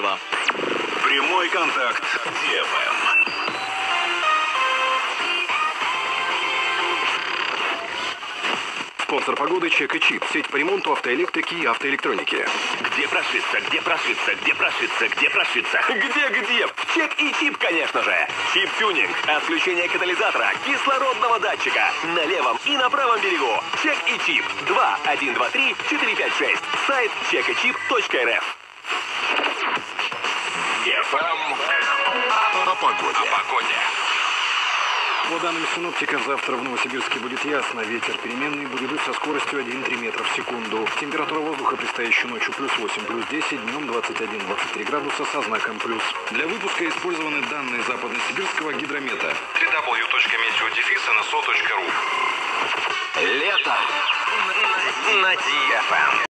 налево. Прямой контакт DFM. Спонсор погоды «Чек и Чип». Сеть по ремонту автоэлектрики и автоэлектроники. Где прошиться, где прошиться, где прошиться, где прошиться? Где? В Чек и Чип, конечно же. Чип-тюнинг, отключение катализатора, кислородного датчика. На левом и на правом берегу. Чек и Чип. 2-1-2-3-4-5-6. Сайт chekichyp.rf. О погоде. По данным синоптиков, завтра в Новосибирске будет ясно. Ветер переменный будет дуть со скоростью 1,3 метра в секунду. Температура воздуха предстоящей ночью +8, +10, днем 21-23 градуса со знаком плюс. Для выпуска использованы данные западносибирского гидромета. www.meteo-nso.ru. Лето на DFM.